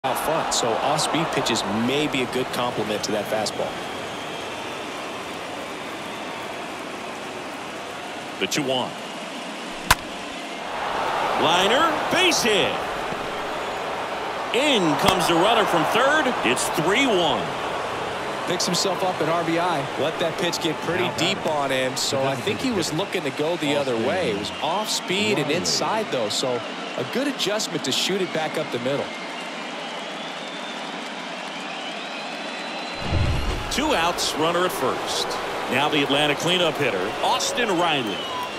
out front, so off-speed pitches may be a good complement to that fastball. The 2-1. Liner, base hit. In comes the runner from third. It's 3-1. Picks himself up at RBI. Let that pitch get pretty deep on him, so I think he was looking to go the other way. It was off speed and inside, though, so a good adjustment to shoot it back up the middle. 2 outs, runner at first. Now the Atlanta cleanup hitter, Austin Riley.